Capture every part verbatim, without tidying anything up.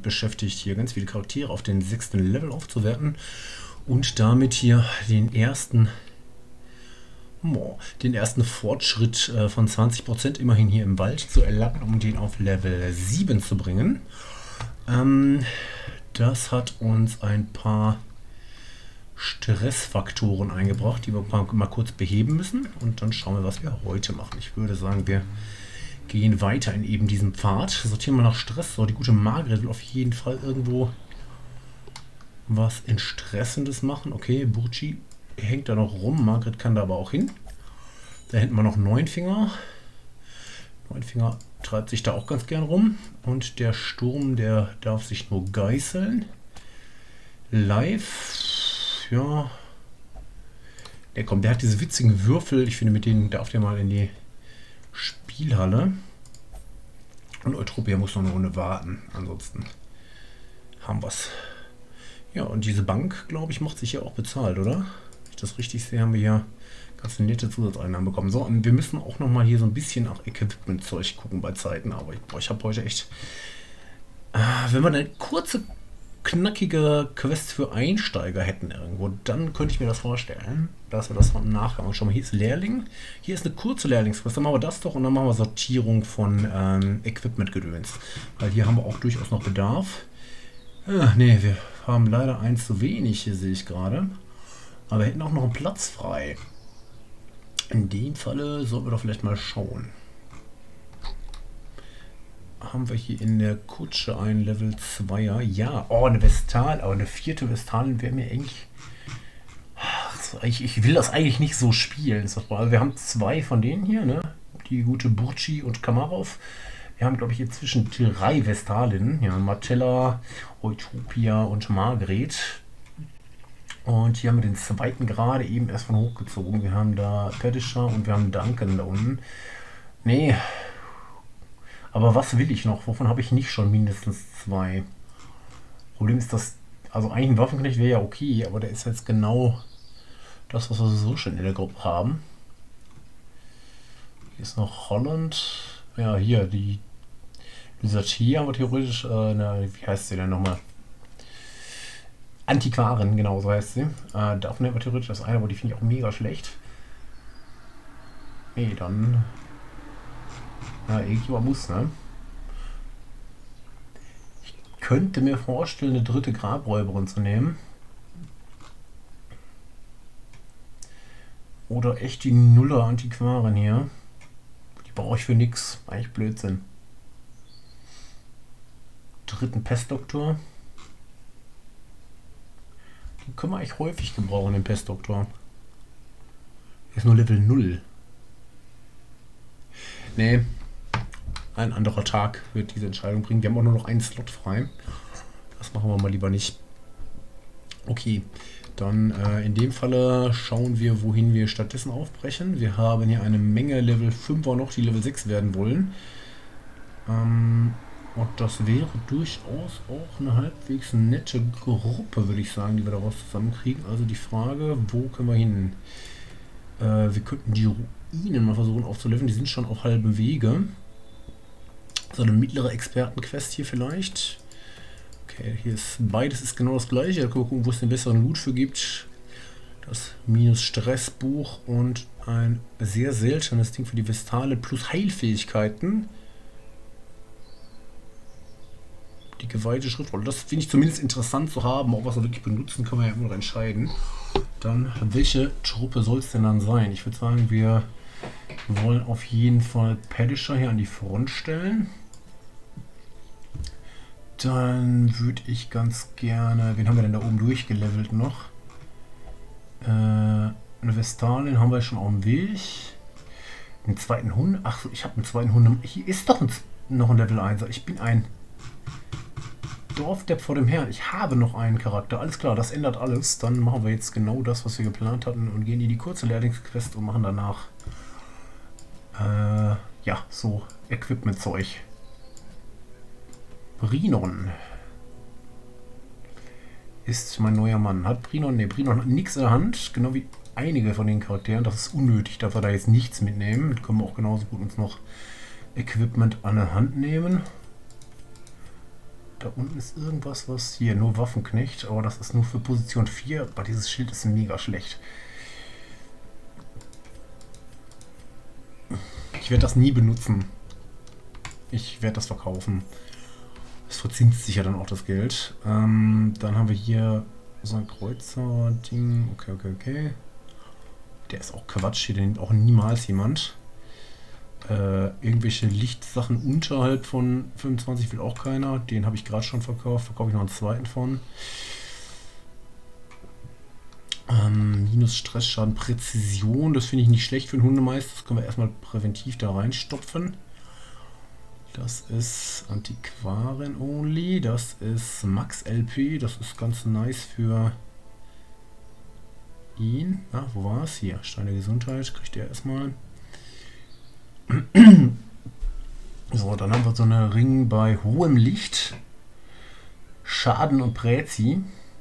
beschäftigt, hier ganz viele Charaktere auf den sechsten Level aufzuwerten und damit hier den ersten, oh, den ersten Fortschritt äh, von zwanzig Prozent immerhin hier im Wald zu erlangen, um den auf Level sieben zu bringen. Ähm, das hat uns ein paar Stressfaktoren eingebracht, die wir mal kurz beheben müssen. Und dann schauen wir, was wir heute machen. Ich würde sagen, wir gehen weiter in eben diesem Pfad. Sortieren wir nach Stress. So, die gute Margret will auf jeden Fall irgendwo was Entstressendes machen. Okay, Burchi hängt da noch rum. Margret kann da aber auch hin. Da hinten wir noch Neunfinger. Neunfinger treibt sich da auch ganz gern rum. Und der Sturm, der darf sich nur geißeln. Live, ja. Der kommt, der hat diese witzigen Würfel. Ich finde, mit denen darf der mal in die Spielhalle. Und Eutropia muss noch eine Runde warten. Ansonsten haben wir es. Ja, und diese Bank, glaube ich, macht sich ja auch bezahlt, oder? Wenn ich das richtig sehe, haben wir ja ganz nette Zusatzeinnahmen bekommen. So, und wir müssen auch noch mal hier so ein bisschen nach Equipment-Zeug gucken bei Zeiten. Aber ich, boah, ich habe heute echt... Äh, wenn wir eine kurze, knackige Quest für Einsteiger hätten irgendwo, dann könnte ich mir das vorstellen, dass wir das im Nachgang schauen. Hier ist Lehrling. Hier ist eine kurze Lehrlingsquest. Dann machen wir das doch und dann machen wir Sortierung von ähm, Equipment-Gedöns. Weil hier haben wir auch durchaus noch Bedarf. Äh, ne, wir haben leider eins zu wenig, hier sehe ich gerade. Aber wir hätten auch noch einen Platz frei. In dem Falle sollten wir doch vielleicht mal schauen. Haben wir hier in der Kutsche einen Level zweier? Ja, oh, eine Vestal, aber eine vierte Vestalin wäre mir eigentlich... Ich, ich will das eigentlich nicht so spielen. Also wir haben zwei von denen hier, ne? Die gute Burchi und Kamarov. Wir haben, glaube ich, inzwischen drei Vestalinnen. Ja, Martella, Eutopia und Margret. Und hier haben wir den zweiten gerade eben erst von hochgezogen. Wir haben da Pedisha und wir haben Duncan da unten. Nee. Aber was will ich noch? Wovon habe ich nicht schon mindestens zwei? Problem ist, dass... Also eigentlich ein Waffenknecht wäre ja okay, aber der ist jetzt genau das, was wir so schon in der Gruppe haben. Hier ist noch Holland. Ja, hier, die... Dieser hier haben wir theoretisch... Äh, eine, wie heißt sie denn nochmal? Antiquarin, genau so heißt sie. Äh, davon nehmen wir theoretisch das eine, aber die finde ich auch mega schlecht. Nee, dann... Ja, irgendjemand muss, ne? Ich könnte mir vorstellen, eine dritte Grabräuberin zu nehmen. Oder echt die Nuller Antiquarin hier. Die brauche ich für nix. Eigentlich Blödsinn. Dritten Pestdoktor. Den können wir eigentlich häufig gebrauchen, den Pestdoktor. Ist nur Level null. Nee. Ein anderer Tag wird diese Entscheidung bringen. Wir haben auch nur noch einen Slot frei. Das machen wir mal lieber nicht. Okay, dann äh, in dem Falle schauen wir, wohin wir stattdessen aufbrechen. Wir haben hier eine Menge Level fünfer noch, die Level sechs werden wollen. Ähm, und das wäre durchaus auch eine halbwegs nette Gruppe, würde ich sagen, die wir daraus zusammenkriegen. Also die Frage, wo können wir hin? Äh, wir könnten die Ruinen mal versuchen aufzuleveln. Die sind schon auf halbem Wege. So eine mittlere Expertenquest hier vielleicht. Okay, hier ist beides ist genau das gleiche. Da können wir gucken, wo es den besseren Loot für gibt. Das Minus-Stress-Buch und ein sehr seltenes Ding für die Vestale plus Heilfähigkeiten. Die geweihte Schriftrolle. Das finde ich zumindest interessant zu haben. Ob wir es wirklich benutzen, können wir ja immer noch entscheiden. Dann, welche Truppe soll es denn dann sein? Ich würde sagen, wir wollen auf jeden Fall Pedisha hier an die Front stellen. Dann würde ich ganz gerne... Wen haben wir denn da oben durchgelevelt noch? Äh, eine Vestalin haben wir schon auf dem Weg. Den zweiten Hund. Ach so, ich habe einen zweiten Hund. Hier ist doch ein, noch ein Level eins. Ich bin ein Dorfdepp vor dem Herrn. Ich habe noch einen Charakter. Alles klar, das ändert alles. Dann machen wir jetzt genau das, was wir geplant hatten und gehen in die kurze Lehrlingsquest und machen danach äh, ja, so Equipment-Zeug. Brinon ist mein neuer Mann. Hat Brinon, ne, Brinon hat nichts in der Hand, genau wie einige von den Charakteren. Das ist unnötig, dass wir da jetzt nichts mitnehmen. Da können wir auch genauso gut uns noch Equipment an der Hand nehmen. da unten ist irgendwas, was hier nur Waffenknecht, aber das ist nur für Position vier. Aber dieses Schild ist mega schlecht. Ich werde das nie benutzen. Ich werde das verkaufen. Das verzinst sich ja dann auch das Geld. Ähm, dann haben wir hier so ein Kreuzer-Ding. Okay, okay, okay. Der ist auch Quatsch hier, den nimmt auch niemals jemand. Äh, irgendwelche Lichtsachen unterhalb von fünfundzwanzig will auch keiner. Den habe ich gerade schon verkauft. Verkaufe ich noch einen zweiten von. Ähm, minus Stressschaden, Präzision. Das finde ich nicht schlecht für einen Hundemeister. Das können wir erstmal präventiv da reinstopfen. Das ist Antiquaren Only. Das ist Max L P. Das ist ganz nice für ihn. Ah, wo war es? Hier. Stein der Gesundheit. Kriegt er erstmal. So, dann haben wir so eine Ring bei hohem Licht. Schaden und Präzi.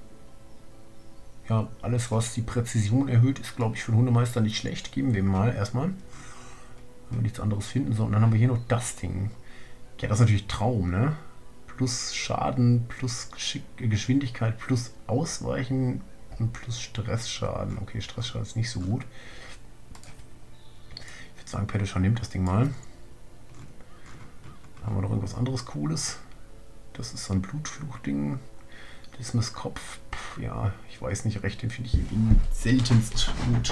Ja, alles was die Präzision erhöht, ist glaube ich für den Hundemeister nicht schlecht. Geben wir ihm mal erstmal. Wenn wir nichts anderes finden. So, und dann haben wir hier noch das Ding. Ja, das ist natürlich Traum, ne? Plus Schaden, plus Geschick Geschwindigkeit, plus Ausweichen und plus Stressschaden. Okay, Stressschaden ist nicht so gut. Ich würde sagen, Pedischer nimmt das Ding mal. Dann haben wir noch irgendwas anderes Cooles. Das ist so ein Blutfluch-Ding. Dismas Kopf. Pff, ja, ich weiß nicht recht, den finde ich irgendwie seltenst gut.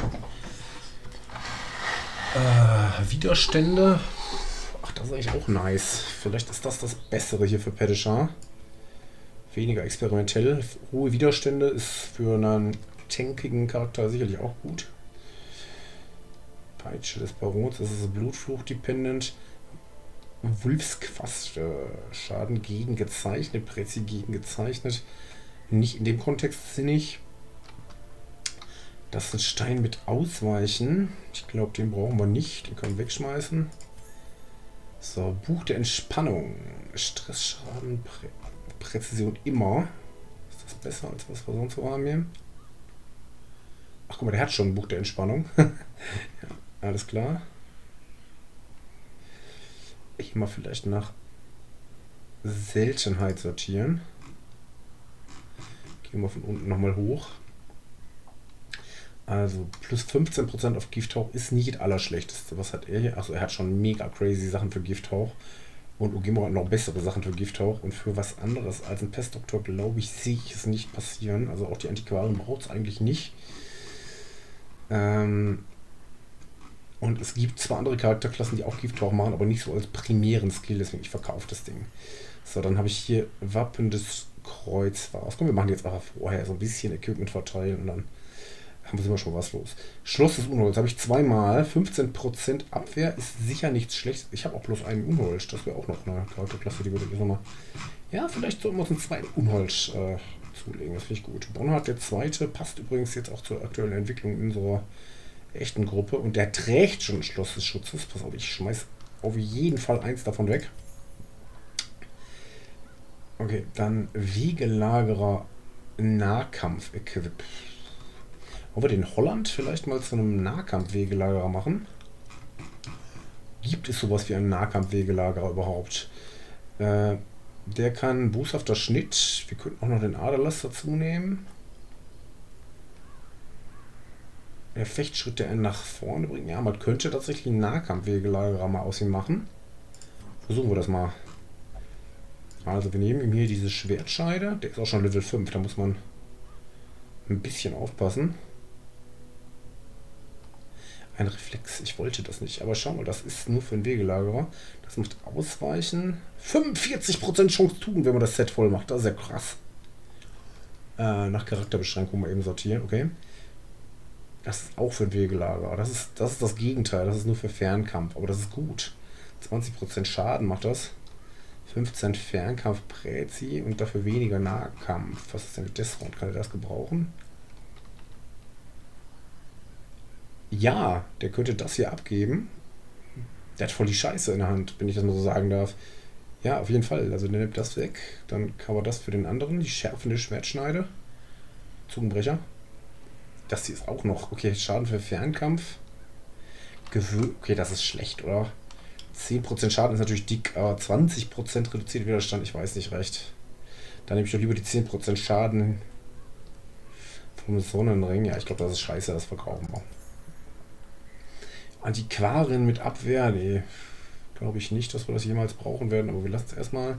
Äh, Widerstände. Ach, das ist eigentlich auch nice. Vielleicht ist das das Bessere hier für Pedischer. Weniger experimentell. Hohe Widerstände ist für einen tankigen Charakter sicherlich auch gut. Peitsche des Barons, das ist Blutfluch-dependent. Wolfsquast, Schaden gegen gezeichnet, Prezi gegen gezeichnet. Nicht in dem Kontext sinnig. Das ist ein Stein mit Ausweichen. Ich glaube, den brauchen wir nicht. Den können wir wegschmeißen. So, Buch der Entspannung. Stressschaden, Prä Präzision immer. Ist das besser als was wir sonst so haben hier? Ach guck mal, der hat schon ein Buch der Entspannung. Ja, alles klar. Ich mal vielleicht nach Seltenheit sortieren. Gehen wir von unten nochmal hoch. Also plus fünfzehn Prozent auf Gifthauch ist nicht das Allerschlechteste. Was hat er hier? Achso, er hat schon mega crazy Sachen für Gifthauch. Und Ugimo hat noch bessere Sachen für Gifthauch. Und für was anderes als ein Pestdoktor, glaube ich, sehe ich es nicht passieren. Also auch die Antiquaren braucht es eigentlich nicht. Ähm und es gibt zwar andere Charakterklassen, die auch Gifthauch machen, aber nicht so als primären Skill. Deswegen ich verkaufe das Ding. So, dann habe ich hier Wappen des Kreuzfahrers. Komm, wir machen jetzt einfach vorher so ein bisschen Equipment verteilen und dann haben wir immer schon was los. Schloss des Unholds habe ich zweimal. fünfzehn Prozent Abwehr ist sicher nichts Schlechtes. Ich habe auch bloß einen Unholz. Das wäre auch noch eine Charakterklasse, die würde ich nochmal. Ja, vielleicht sollten wir uns einen zweiten Unholz äh, zulegen. Das finde ich gut. Bonhard, der zweite, passt übrigens jetzt auch zur aktuellen Entwicklung in unserer echten Gruppe. Und der trägt schon Schloss des Schutzes. Pass auf, ich schmeiß auf jeden Fall eins davon weg. Okay, dann Wegelagerer Nahkampf-Equip. Wollen wir den Holland vielleicht mal zu einem Nahkampfwegelagerer machen? Gibt es sowas wie einen Nahkampfwegelagerer überhaupt? Äh, der kann boshafter Schnitt. Wir könnten auch noch den Aderlass dazu nehmen. Der Fechtschritt, der einen nach vorne bringt. Ja, man könnte tatsächlich einen Nahkampfwegelagerer mal aus ihm machen. Versuchen wir das mal. Also wir nehmen ihm hier diese Schwertscheide. Der ist auch schon Level fünf. Da muss man ein bisschen aufpassen. Ein Reflex. Ich wollte das nicht. Aber schau mal, das ist nur für einen Wegelagerer. Das macht Ausweichen. fünfundvierzig Prozent Chance tun, wenn man das Set voll macht. Das ist ja krass. Äh, nach Charakterbeschränkung mal eben sortieren. Okay. Das ist auch für einen Wegelagerer. Das ist, das ist das Gegenteil. Das ist nur für Fernkampf. Aber das ist gut. zwanzig Prozent Schaden macht das. fünfzehn Fernkampf Präzi und dafür weniger Nahkampf. Was ist denn mit Desrond? Kann er das gebrauchen? Ja, der könnte das hier abgeben. Der hat voll die Scheiße in der Hand, wenn ich das mal so sagen darf. Ja, auf jeden Fall. Also der nimmt das weg. Dann kann man das für den anderen. Die schärfende Schwertschneide. Zungenbrecher. Das hier ist auch noch. Okay, Schaden für Fernkampf. Gewö okay, das ist schlecht, oder? zehn Prozent Schaden ist natürlich dick, aber zwanzig Prozent reduziert Widerstand. Ich weiß nicht recht. Dann nehme ich doch lieber die zehn Prozent Schaden vom Sonnenring. Ja, ich glaube, das ist scheiße, das verkaufen wir. Antiquarin mit Abwehr, nee. Glaube ich nicht, dass wir das jemals brauchen werden, aber wir lassen es erstmal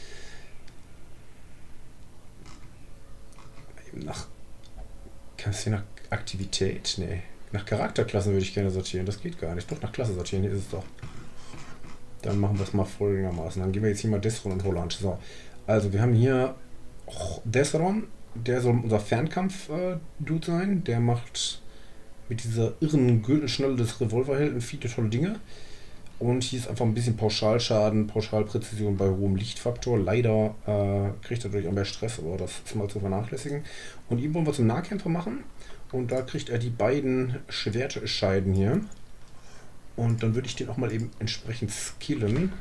nach. Kann es hier nach Aktivität? Nee. Nach Charakterklassen würde ich gerne sortieren. Das geht gar nicht. Doch, nach Klasse sortieren. Hier ist es doch. Dann machen wir es mal folgendermaßen. Dann gehen wir jetzt hier mal Desron und Holland. So. Also, wir haben hier Desron. Der soll unser Fernkampf-Dude sein. Der macht mit dieser irren Gürtelschnalle des Revolverhelden viele tolle Dinge. Und hier ist einfach ein bisschen Pauschalschaden, Pauschalpräzision bei hohem Lichtfaktor. Leider äh, kriegt er dadurch auch mehr Stress, aber das ist mal zu vernachlässigen. Und ihn wollen wir zum Nahkämpfer machen. Und da kriegt er die beiden Schwertscheiden hier. Und dann würde ich den auch mal eben entsprechend skillen.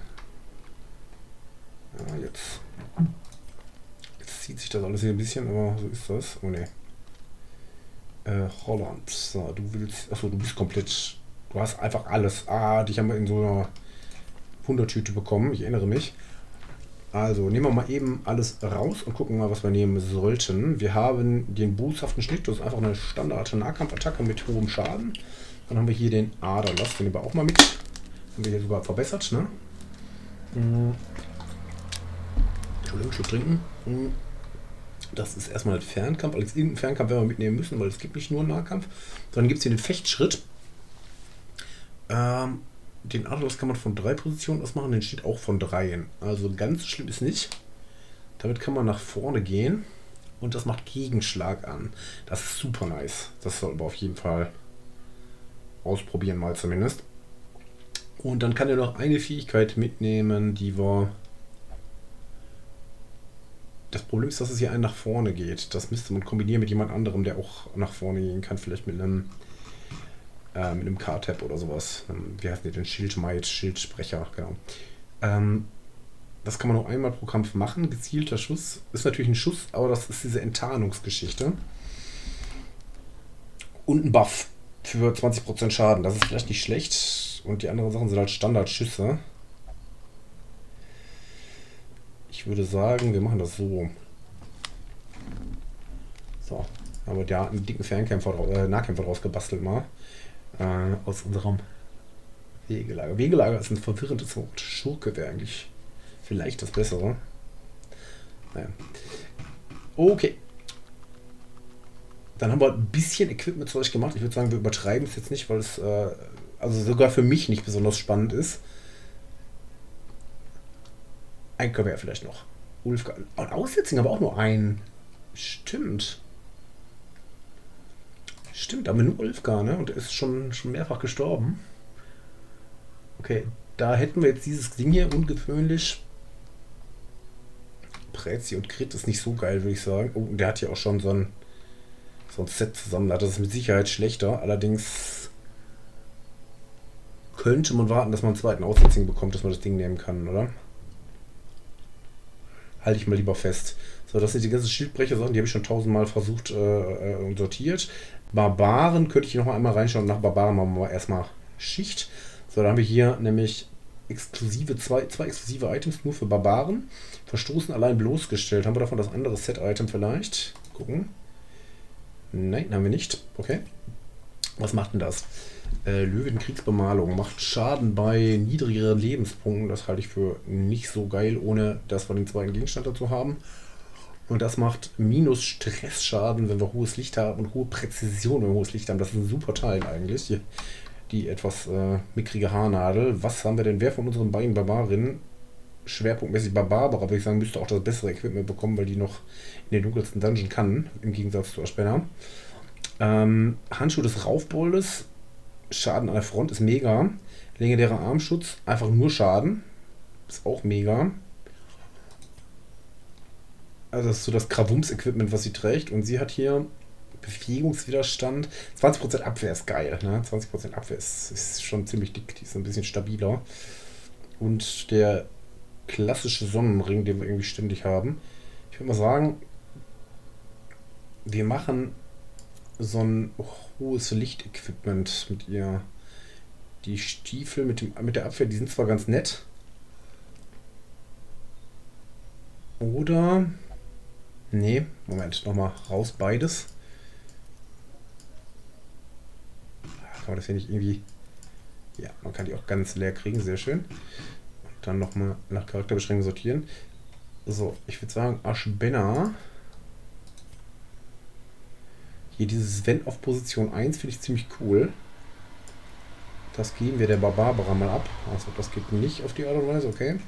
Ja, jetzt. Jetzt zieht sich das alles hier ein bisschen, aber so ist das. Oh ne. Äh, Holland. So, du willst. Achso, du bist komplett. Du hast einfach alles. Ah, dich haben wir in so einer Wundertüte bekommen. Ich erinnere mich. Also, nehmen wir mal eben alles raus und gucken mal, was wir nehmen sollten. Wir haben den boshaften Schnitt. Das ist einfach eine Standard-Nahkampfattacke mit hohem Schaden. Dann haben wir hier den Aderlass. Den nehmen wir auch mal mit. Haben wir hier sogar verbessert, ne? Mhm. Entschuldigung, Schluck trinken. Mhm. Das ist erstmal ein Fernkampf. Als irgendeinen Fernkampf werden wir mitnehmen müssen, weil es gibt nicht nur einen Nahkampf. Dann gibt es hier den Fechtschritt. Ähm, den Aderlass kann man von drei Positionen aus machen, den steht auch von dreien. Also ganz schlimm ist nicht. Damit kann man nach vorne gehen und das macht Gegenschlag an. Das ist super nice. Das sollten wir auf jeden Fall ausprobieren, mal zumindest. Und dann kann er noch eine Fähigkeit mitnehmen, die wir. Das Problem ist, dass es hier einen nach vorne geht. Das müsste man kombinieren mit jemand anderem, der auch nach vorne gehen kann. Vielleicht mit einem Äh, mit einem K-Tab oder sowas. Ähm, wie heißt der denn? Schildmaid, Schildsprecher, genau. Ähm, das kann man nur einmal pro Kampf machen. Gezielter Schuss. Ist natürlich ein Schuss, aber das ist diese Enttarnungsgeschichte. Und ein Buff für zwanzig Prozent Schaden. Das ist vielleicht nicht schlecht. Und die anderen Sachen sind halt Standardschüsse. Ich würde sagen, wir machen das so. So. Aber der hat einen dicken Fernkämpfer, äh, Nahkämpfer draus gebastelt mal. Äh, aus unserem Wegelager. Wegelager ist ein verwirrendes Wort. Schurke wäre eigentlich vielleicht das Bessere. Naja. Okay. Dann haben wir ein bisschen Equipment-Zeug gemacht. Ich würde sagen, wir übertreiben es jetzt nicht, weil es äh, also sogar für mich nicht besonders spannend ist. Ein Gewehr vielleicht noch. Ulfgar. Und Aussetzung aber auch nur ein. Stimmt. Stimmt, aber nur Ulfgar, ne? Und er ist schon, schon mehrfach gestorben. Okay, da hätten wir jetzt dieses Ding hier ungewöhnlich. Prezi und Crit ist nicht so geil, würde ich sagen. Oh, und der hat ja auch schon so ein, so ein Set zusammen. Das ist mit Sicherheit schlechter. Allerdings könnte man warten, dass man einen zweiten Aussetzung bekommt, dass man das Ding nehmen kann, oder? Halte ich mal lieber fest. So, das sind die ganzen Schildbrecher-Sachen, die habe ich schon tausendmal versucht äh, und sortiert. Barbaren könnte ich noch mal einmal reinschauen. Nach Barbaren machen wir erstmal Schicht. So, dann haben wir hier nämlich exklusive zwei, zwei exklusive Items nur für Barbaren. Verstoßen allein bloßgestellt. Haben wir davon das andere Set-Item vielleicht? Gucken. Nein, haben wir nicht. Okay. Was macht denn das? Äh, Löwenkriegsbemalung. Macht Schaden bei niedrigeren Lebenspunkten. Das halte ich für nicht so geil, ohne dass wir den zweiten Gegenstand dazu haben. Und das macht minus Stressschaden, wenn wir hohes Licht haben und hohe Präzision, wenn wir hohes Licht haben. Das ist ein super Teil eigentlich. Die, die etwas äh, mickrige Haarnadel. Was haben wir denn? Wer von unseren beiden Barbarinnen, schwerpunktmäßig Barbara, würde ich sagen, müsste auch das bessere Equipment bekommen, weil die noch in den dunkelsten Dungeon kann, im Gegensatz zu Aspena. Ähm, Handschuh des Raufboldes. Schaden an der Front ist mega. Legendärer Armschutz, einfach nur Schaden. Ist auch mega. Also das ist so das Krawums-Equipment, was sie trägt. Und sie hat hier Bewegungswiderstand. zwanzig Prozent Abwehr ist geil. Ne? zwanzig Prozent Abwehr ist, ist schon ziemlich dick. Die ist ein bisschen stabiler. Und der klassische Sonnenring, den wir irgendwie ständig haben. Ich würde mal sagen, wir machen so ein hohes Lichtequipment mit ihr. Die Stiefel mit, dem, mit der Abwehr, die sind zwar ganz nett. Oder Nee, Moment, nochmal raus beides. Kann man das hier nicht irgendwie... Ja, man kann die auch ganz leer kriegen, sehr schön. Und dann nochmal nach Charakterbeschränkung sortieren. So, ich würde sagen, Ashbenna. Hier dieses Wenn auf Position eins finde ich ziemlich cool. Das geben wir der Barbara mal ab. Also das geht nicht auf die Art und Weise, okay.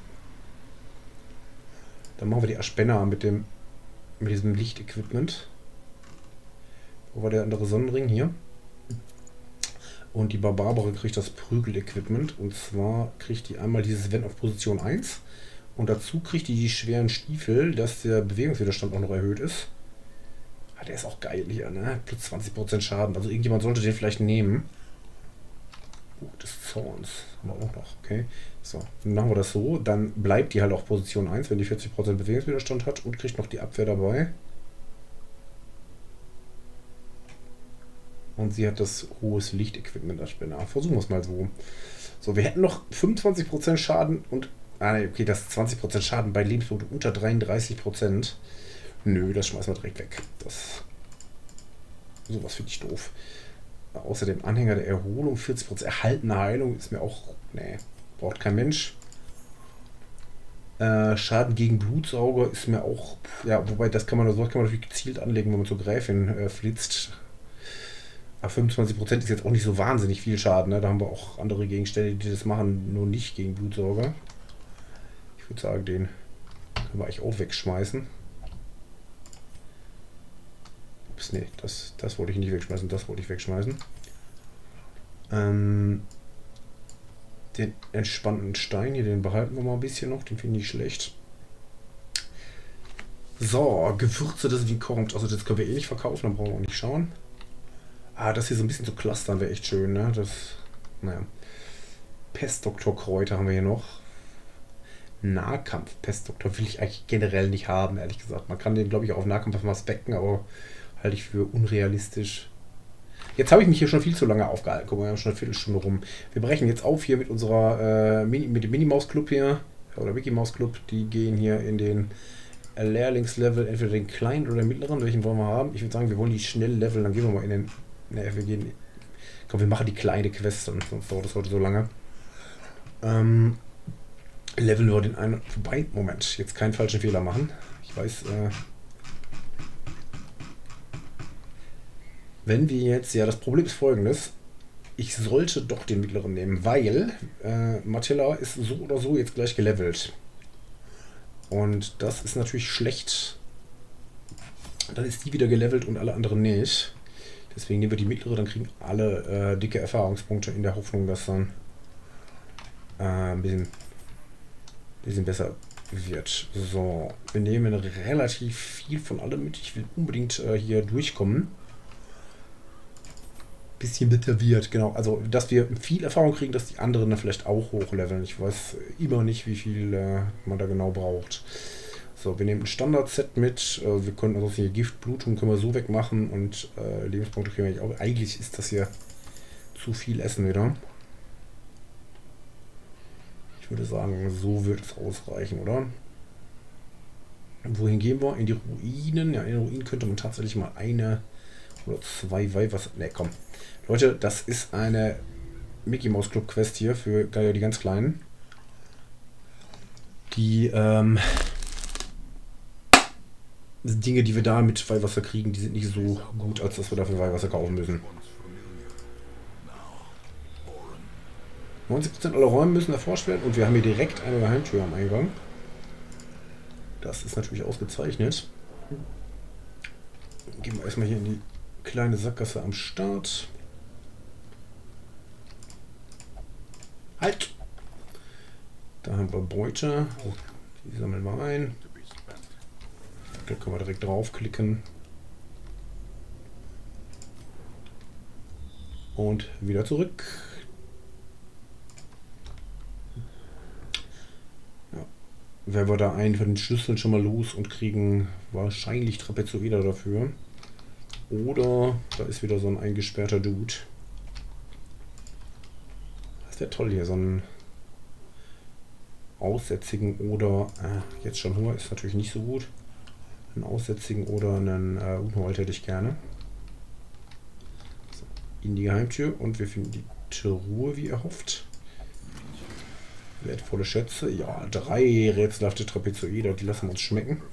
Dann machen wir die Ashbenna mit dem mit diesem Lichtequipment. Wo war der andere Sonnenring? Hier. Und die Barbara kriegt das Prügel-Equipment. Und zwar kriegt die einmal dieses Wenn auf Position eins. Und dazu kriegt die die schweren Stiefel, dass der Bewegungswiderstand auch noch erhöht ist. Ah, der ist auch geil hier, ne? Plus zwanzig Prozent Schaden. Also irgendjemand sollte den vielleicht nehmen. Uh, des Zorns haben wir auch noch, okay. So, dann machen wir das so. Dann bleibt die halt auch Position eins, wenn die vierzig Prozent Bewegungswiderstand hat und kriegt noch die Abwehr dabei. Und sie hat das hohes Lichtequipment als Spinner. Versuchen wir es mal so. So, wir hätten noch fünfundzwanzig Prozent Schaden und... Ah, nee, okay, das ist zwanzig Prozent Schaden bei Lebenspunkten unter dreiunddreißig Prozent. Nö, das schmeißen wir direkt weg. Das... Sowas finde ich doof. Außerdem Anhänger der Erholung, vierzig Prozent erhaltene Heilung ist mir auch... Nee, braucht kein Mensch. Äh, Schaden gegen Blutsauger ist mir auch... Ja, wobei, das kann man, das kann man natürlich gezielt anlegen, wenn man zur Gräfin äh, flitzt. Aber fünfundzwanzig Prozent ist jetzt auch nicht so wahnsinnig viel Schaden. Ne? Da haben wir auch andere Gegenstände, die das machen, nur nicht gegen Blutsauger. Ich würde sagen, den können wir eigentlich auch wegschmeißen. Ups, nee, das, das wollte ich nicht wegschmeißen, das wollte ich wegschmeißen. Ähm, den entspannten Stein hier, den behalten wir mal ein bisschen noch, den finde ich schlecht. So, Gewürze, das wie kommt. Also das können wir eh nicht verkaufen, dann brauchen wir auch nicht schauen. Ah, das hier so ein bisschen zu clustern wäre echt schön, ne? Das, naja. Pestdoktorkräuter haben wir hier noch. Nahkampf-Pestdoktor will ich eigentlich generell nicht haben, ehrlich gesagt. Man kann den, glaube ich, auch auf Nahkampf mal specken, aber halte ich für unrealistisch. Jetzt habe ich mich hier schon viel zu lange aufgehalten. Guck mal, wir haben schon eine Viertelstunde rum. Wir brechen jetzt auf hier mit unserer, äh, Mini, mit dem Minimaus-Club hier. Oder Mickey-Maus-Club. Die gehen hier in den Lehrlingslevel, entweder den kleinen oder den mittleren. Welchen wollen wir haben? Ich würde sagen, wir wollen die schnell leveln. Dann gehen wir mal in den... Ne, wir gehen... Komm, wir machen die kleine Quest, sonst dauert das heute so lange. Ähm... Leveln wir den einen... Wobei, Moment, jetzt keinen falschen Fehler machen. Ich weiß, äh... Wenn wir jetzt... Ja, das Problem ist folgendes. Ich sollte doch den mittleren nehmen, weil äh, Matilda ist so oder so jetzt gleich gelevelt. Und das ist natürlich schlecht. Dann ist die wieder gelevelt und alle anderen nicht. Deswegen nehmen wir die mittlere, dann kriegen alle äh, dicke Erfahrungspunkte in der Hoffnung, dass dann äh, ein bisschen, bisschen besser wird. So, wir nehmen relativ viel von allem mit. Ich will unbedingt äh, hier durchkommen. Bisschen besser wird, genau. Also, dass wir viel Erfahrung kriegen, dass die anderen dann vielleicht auch hochleveln. Ich weiß immer nicht, wie viel äh, man da genau braucht. So, wir nehmen ein Standard-Set mit. Äh, wir können also hier Gift, Blutung können wir so wegmachen und äh, Lebenspunkte kriegen wir auch. Eigentlich ist das hier zu viel Essen wieder. Ich würde sagen, so wird es ausreichen, oder? Wohin gehen wir? In die Ruinen. Ja, in den Ruinen könnte man tatsächlich mal eine oder zwei Weihwasser... Ne, komm. Leute, das ist eine Mickey Mouse Club Quest hier für die ganz Kleinen. Die ähm, Dinge, die wir da mit Weihwasser kriegen, die sind nicht so gut, als dass wir dafür Weihwasser kaufen müssen. neunzig Prozent aller Räume müssen erforscht werden und wir haben hier direkt eine Geheimtür am Eingang. Das ist natürlich ausgezeichnet. Gehen wir erstmal hier in die kleine Sackgasse am Start. Halt! Da haben wir Beute. Die sammeln wir ein. Da können wir direkt draufklicken. Und wieder zurück. Ja. Werden wir da einen von den Schlüsseln schon mal los und kriegen wahrscheinlich Trapezoeder dafür. Oder da ist wieder so ein eingesperrter Dude. Das wäre toll hier, so einen Aussätzigen oder äh, jetzt schon Hunger ist natürlich nicht so gut. Einen Aussätzigen oder einen äh, Unhold hätte ich gerne. So, in die Geheimtür und wir finden die Truhe wie erhofft. Wertvolle Schätze. Ja, drei rätselhafte Trapezoeder, die lassen wir uns schmecken.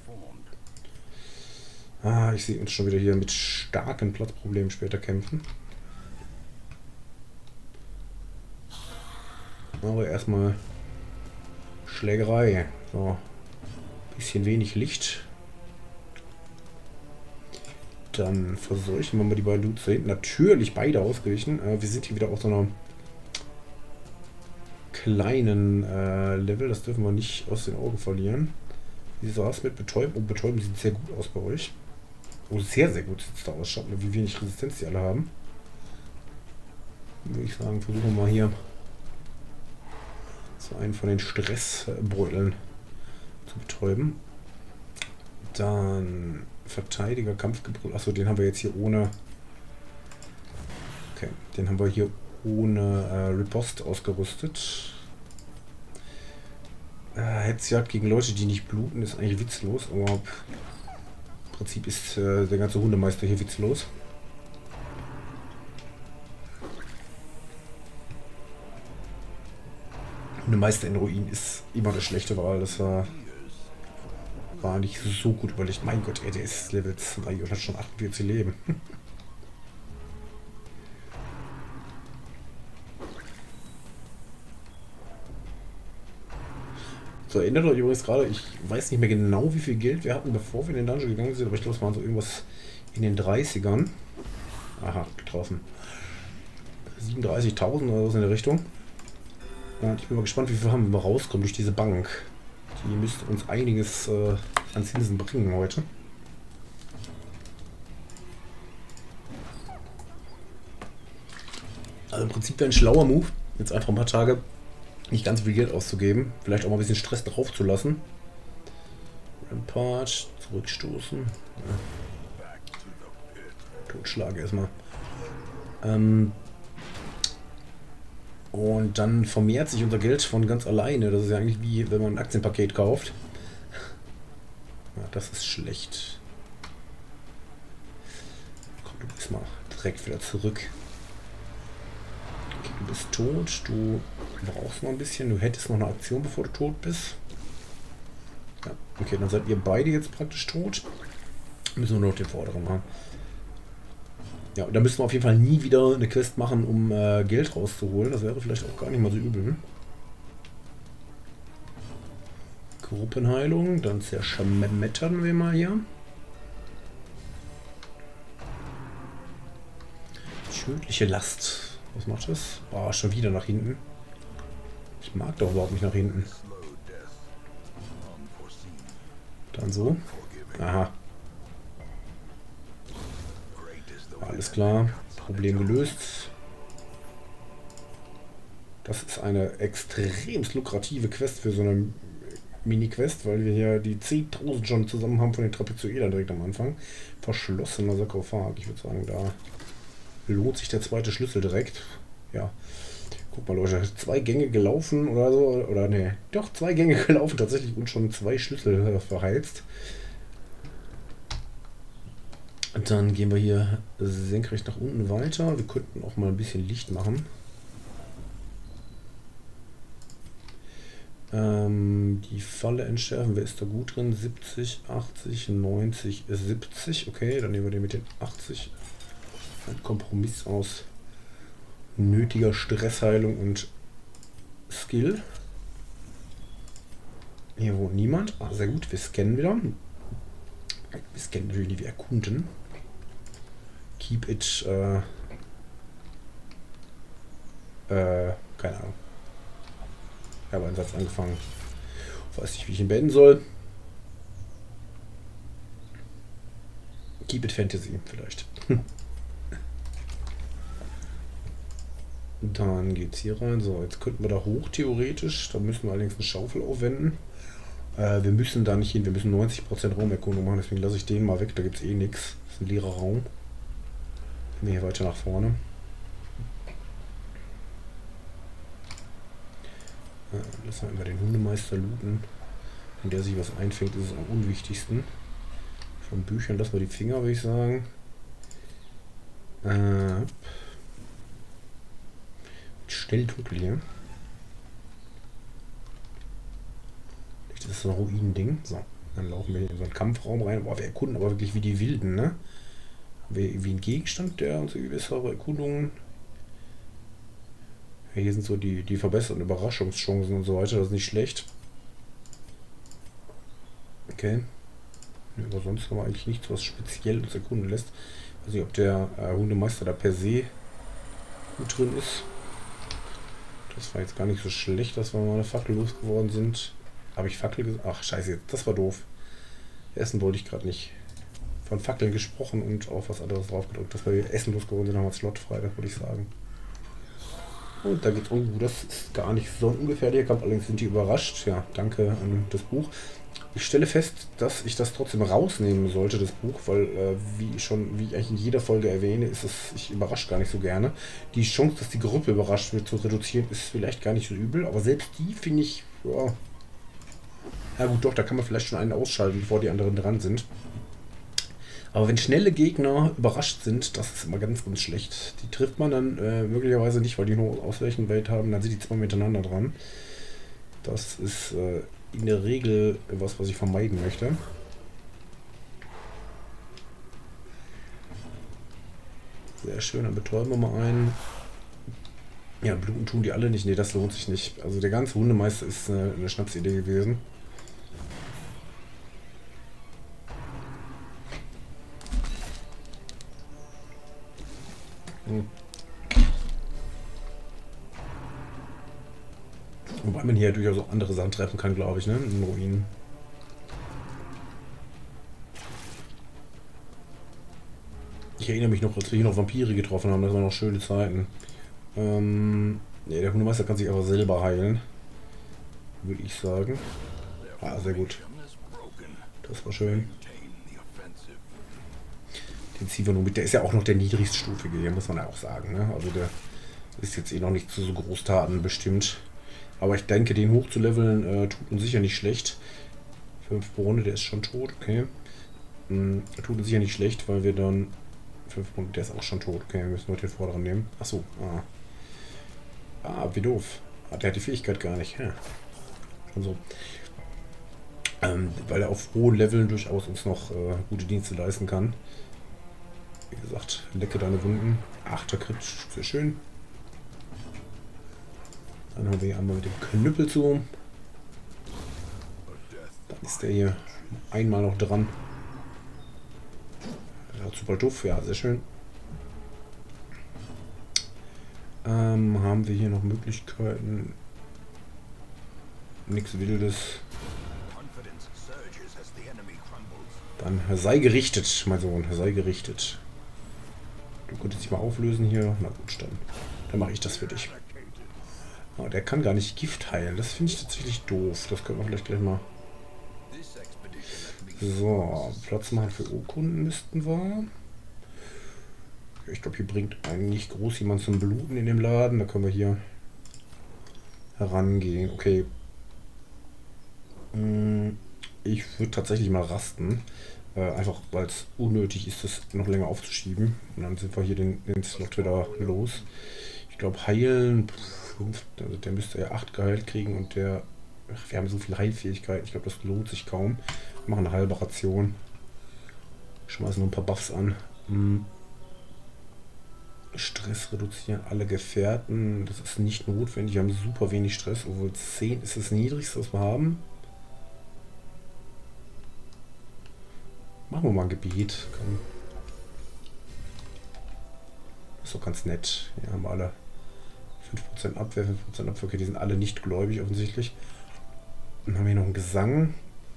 Ah, ich sehe uns schon wieder hier mit starken Platzproblemen später kämpfen. Aber erstmal Schlägerei. So. Bisschen wenig Licht. Dann verseuchen wir mal die beiden Dudes da hinten. Natürlich beide ausgewichen. Äh, wir sind hier wieder auf so einer kleinen äh, Level. Das dürfen wir nicht aus den Augen verlieren. Wie sah es mit Betäuben? Oh, Betäuben sieht sehr gut aus bei euch. Oh, sehr, sehr gut sieht es da aus. Schaut mal, wie wenig Resistenz die alle haben. Würde ich sagen, versuchen wir mal hier so einen von den Stressbeuteln zu betäuben. Dann Verteidiger, Kampfgebrüll. Achso, den haben wir jetzt hier ohne. Okay, den haben wir hier ohne äh, Riposte ausgerüstet. Äh, Hetzjagd gegen Leute, die nicht bluten, ist eigentlich witzlos, aber im Prinzip ist äh, der ganze Hundemeister hier witzlos. Hundemeister in Ruin ist immer eine schlechte Wahl, das war, war nicht so gut überlegt. Mein Gott, ey, der ist Level zwei und hat schon achtundvierzig Leben. So, erinnert euch übrigens gerade, ich weiß nicht mehr genau, wie viel Geld wir hatten, bevor wir in den Dungeon gegangen sind, aber ich glaube, es waren so irgendwas in den dreißigern. Aha, getroffen. siebenunddreißigtausend oder so in der Richtung. Und ich bin mal gespannt, wie viel haben wir rauskommen durch diese Bank. Die müsste uns einiges äh, an Zinsen bringen heute. Also im Prinzip wäre ein schlauer Move, jetzt einfach ein paar Tage nicht ganz viel Geld auszugeben. Vielleicht auch mal ein bisschen Stress drauf zu lassen. Rampart, zurückstoßen. Ja. Totschlag erstmal. Ähm Und dann vermehrt sich unser Geld von ganz alleine. Das ist ja eigentlich wie, wenn man ein Aktienpaket kauft. Ja, das ist schlecht. Komm, du bist mal direkt wieder zurück. Okay, du bist tot. Du brauchst noch ein bisschen. Du hättest noch eine Aktion, bevor du tot bist. Ja, okay, dann seid ihr beide jetzt praktisch tot. Müssen wir nur noch den vorderen machen. Ja, und da müssen wir auf jeden Fall nie wieder eine Quest machen, um äh, Geld rauszuholen. Das wäre vielleicht auch gar nicht mal so übel. Gruppenheilung, dann zerschmettern wir mal hier. Tödliche Last. Was macht das? Oh, schon wieder nach hinten. Ich mag doch überhaupt nicht nach hinten. Dann so. Aha. Alles klar. Problem gelöst. Das ist eine extremst lukrative Quest für so eine Mini-Quest, weil wir hier die zehntausend schon zusammen haben von den Trapezoedern direkt am Anfang. Verschlossener Sarkophag. Ich würde sagen, da lohnt sich der zweite Schlüssel direkt. Ja. Guck mal, Leute, zwei Gänge gelaufen oder so. Oder ne, doch, zwei Gänge gelaufen tatsächlich und schon zwei Schlüssel verheizt. Und dann gehen wir hier senkrecht nach unten weiter. Wir könnten auch mal ein bisschen Licht machen. Ähm, die Falle entschärfen. Wer ist da gut drin? siebzig, achtzig, neunzig, siebzig. Okay, dann nehmen wir den mit den achtzig. Ein Kompromiss aus nötiger Stressheilung und Skill. Hier wohnt niemand. Ah, sehr gut. Wir scannen wieder. Wir scannen natürlich nicht, wir erkunden. Keep it. Äh, äh, keine Ahnung. Ich habe einen Satz angefangen. Ich weiß nicht, wie ich ihn beenden soll. Keep it Fantasy vielleicht. Dann geht es hier rein. So, jetzt könnten wir da hoch theoretisch. Da müssen wir allerdings eine Schaufel aufwenden. Äh, wir müssen da nicht hin. Wir müssen neunzig Prozent Raumerkundung machen. Deswegen lasse ich den mal weg. Da gibt es eh nichts. Das ist ein leerer Raum. Gehen wir hier weiter nach vorne. Ja, lassen wir immer den Hundemeister looten. Wenn der sich was einfängt, ist es am unwichtigsten. Von Büchern lassen wir die Finger, würde ich sagen. Äh, schnell dunkel hier. Das ist so ein Ruinen-Ding. So, dann laufen wir in so einen Kampfraum rein. Boah, wir erkunden aber wirklich wie die Wilden, ne? Haben wir irgendwie einen Gegenstand, der uns irgendwie bessere Erkundungen. Ja, hier sind so die, die verbesserten Überraschungschancen und so weiter. Das ist nicht schlecht. Okay. Ja, aber sonst haben wir eigentlich nichts, was speziell uns erkunden lässt. Ich weiß nicht, ob der äh, Hundemeister da per se gut drin ist. Das war jetzt gar nicht so schlecht, dass wir mal eine Fackel losgeworden sind. Habe ich Fackel gesagt? Ach, scheiße, das war doof. Essen wollte ich gerade nicht. Von Fackeln gesprochen und auf was anderes drauf gedrückt. Dass wir Essen losgeworden sind, haben wir Slot frei, das würde ich sagen. Und da geht's, oh, das ist gar nicht so ein ungefährlicher Kampf, allerdings sind die überrascht. Ja, danke an das Buch. Ich stelle fest, dass ich das trotzdem rausnehmen sollte, das Buch, weil, äh, wie schon, wie ich eigentlich in jeder Folge erwähne, ist es, ich überrasche gar nicht so gerne. Die Chance, dass die Gruppe überrascht wird, zu reduzieren, ist vielleicht gar nicht so übel, aber selbst die finde ich, ja, ja gut, doch, da kann man vielleicht schon einen ausschalten, bevor die anderen dran sind. Aber wenn schnelle Gegner überrascht sind, das ist immer ganz, ganz schlecht. Die trifft man dann äh, möglicherweise nicht, weil die nur Ausweichenwelt haben, dann sind die zwei miteinander dran. Das ist äh, in der Regel was, was ich vermeiden möchte. Sehr schön, dann betäuben wir mal einen. Ja, bluten tun die alle nicht. Ne, das lohnt sich nicht. Also der ganze Hundemeister ist eine, eine Schnapsidee gewesen. Hm. Wobei man hier durchaus auch andere Sachen treffen kann, glaube ich, ne? In Ruinen. Ich erinnere mich noch, als wir hier noch Vampire getroffen haben, das waren noch schöne Zeiten. Ähm, ne, der Hundemeister kann sich aber selber heilen. Würde ich sagen. Ah, sehr gut. Das war schön. Den ziehen wir nur mit. Der ist ja auch noch der niedrigststufige, hier muss man ja auch sagen, ne? Also der ist jetzt eh noch nicht zu so Großtaten bestimmt. Aber ich denke, den hochzuleveln äh, tut uns sicher nicht schlecht. fünf Brunnen, der ist schon tot, okay. Hm, tut uns sicher nicht schlecht, weil wir dann... fünf Brunnen, der ist auch schon tot, okay, wir müssen heute den vorderen nehmen. Achso, ah. Ah, wie doof. Ah, der hat die Fähigkeit gar nicht, ja. Schon so. Ähm, weil er auf hohen Leveln durchaus uns noch äh, gute Dienste leisten kann. Wie gesagt, lecke deine Wunden. Achter Crit, sehr schön. Dann haben wir hier einmal mit dem Knüppel zu. Dann ist der hier einmal noch dran. Der hat super doof, ja, sehr schön. Ähm, haben wir hier noch Möglichkeiten? Nichts Wildes. Dann sei gerichtet, mein Sohn, sei gerichtet. Du könntest dich mal auflösen hier. Na gut, dann, dann mache ich das für dich. Oh, der kann gar nicht Gift heilen. Das finde ich tatsächlich doof. Das können wir vielleicht gleich mal. So, Platz machen für Urkunden müssten wir. Ich glaube, hier bringt eigentlich groß jemand zum Bluten in dem Laden. Da können wir hier herangehen. Okay. Ich würde tatsächlich mal rasten. Äh, einfach weil es unnötig ist, das noch länger aufzuschieben. Und dann sind wir hier den, den Slot wieder los. Ich glaube, heilen. Pff, also der müsste ja acht geheilt kriegen und der. Ach, wir haben so viel Heilfähigkeit. Ich glaube, das lohnt sich kaum. Wir machen eine halbe Ration. Schmeißen nur ein paar Buffs an. Hm. Stress reduzieren, alle Gefährten. Das ist nicht notwendig. Wir haben super wenig Stress, obwohl zehn ist das niedrigste, was wir haben. Machen wir mal ein Gebiet. Komm. Ist doch ganz nett. Hier haben wir alle fünf Prozent Abwehr, fünf Prozent Abwehr. Okay, die sind alle nicht gläubig offensichtlich. Dann haben wir hier noch einen Gesang.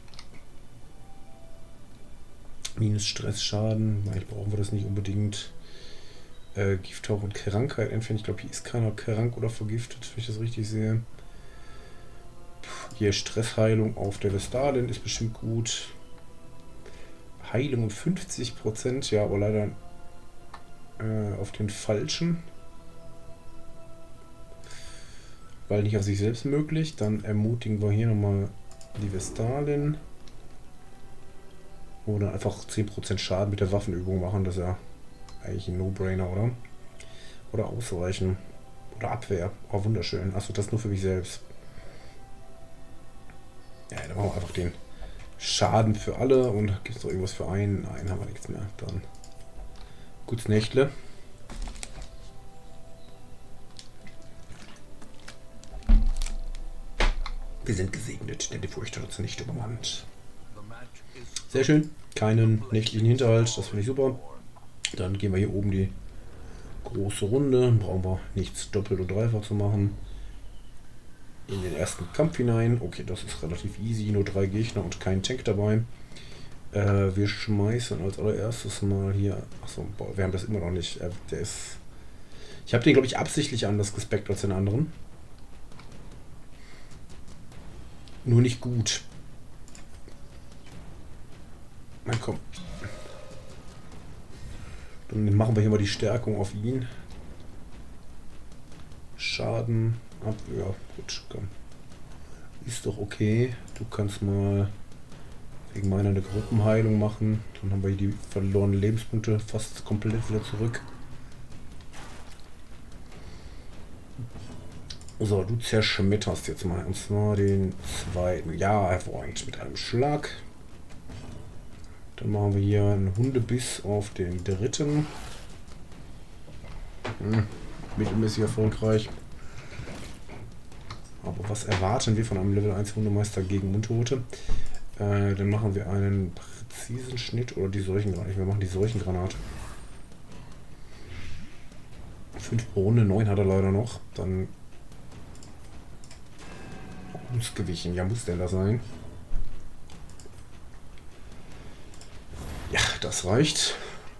Minus Stressschaden. Eigentlich brauchen wir das nicht unbedingt. Äh, Gifthauch und Krankheit entfernen. Ich glaube, hier ist keiner krank oder vergiftet, wenn ich das richtig sehe. Puh, hier Stressheilung auf der Vestalin ist bestimmt gut. Heilung um fünfzig Prozent, ja, aber leider äh, auf den falschen. Weil nicht auf sich selbst möglich. Dann ermutigen wir hier nochmal die Vestalin. Oder einfach zehn Prozent Schaden mit der Waffenübung machen. Das ist ja eigentlich ein No-Brainer, oder? Oder ausweichen. Oder Abwehr. Oh, wunderschön. Achso, das nur für mich selbst. Ja, dann machen wir einfach den Schaden für alle. Und gibt es noch irgendwas für einen? Nein, haben wir nichts mehr. Dann gutes Nächtle. Wir sind gesegnet, denn die Furcht hat uns nicht übermannt. Sehr schön. Keinen nächtlichen Hinterhalt. Das finde ich super. Dann gehen wir hier oben die große Runde. Brauchen wir nichts doppelt und dreifach zu machen. In den ersten Kampf hinein. Okay, das ist relativ easy. Nur drei Gegner und kein Tank dabei. Äh, wir schmeißen als allererstes mal hier... Achso, wir haben das immer noch nicht. Äh, der ist... Ich habe den, glaube ich, absichtlich anders gespeckt als den anderen. Nur nicht gut. Na komm. Dann machen wir hier mal die Stärkung auf ihn. Schaden ab. Ja, gut, komm. Ist doch okay. Du kannst mal wegen meiner eine Gruppenheilung machen. Dann haben wir hier die verlorenen Lebenspunkte fast komplett wieder zurück. So, du zerschmetterst jetzt mal. Und zwar den zweiten. Ja, hervorragend. Mit einem Schlag. Dann machen wir hier einen Hundebiss auf den dritten. Hm, mittelmäßig erfolgreich. Aber was erwarten wir von einem Level eins Hundemeister gegen Untote? Äh, dann machen wir einen präzisen Schnitt oder die Seuchengranate. Wir machen die Seuchengranate. fünf pro Runde, neun hat er leider noch. Dann muss gewichen. Ja, muss denn das sein? Ja, das reicht.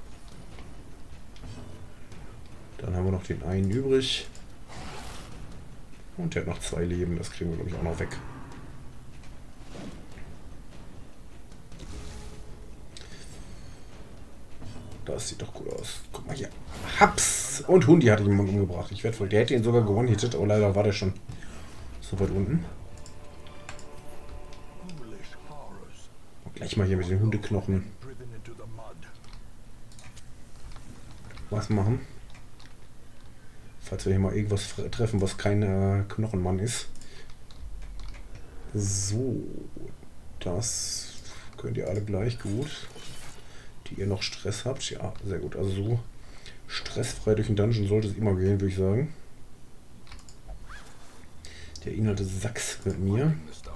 Dann haben wir noch den einen übrig. Und der hat noch zwei Leben. Das kriegen wir, glaube ich, auch noch weg. Das sieht doch gut aus. Guck mal hier. Haps! Und Hundi hat ihn umgebracht. Ich werde voll. Der hätte ihn sogar gewonnen-hittet. Oh, leider war der schon so weit unten. Und gleich mal hier mit den Hundeknochen was machen. Falls wir hier mal irgendwas treffen, was kein äh, Knochenmann ist. So. Das könnt ihr alle gleich gut. Die ihr noch Stress habt. Ja, sehr gut. Also so stressfrei durch den Dungeon sollte es immer gehen, würde ich sagen. Der Inhalt des Sacks mit mir.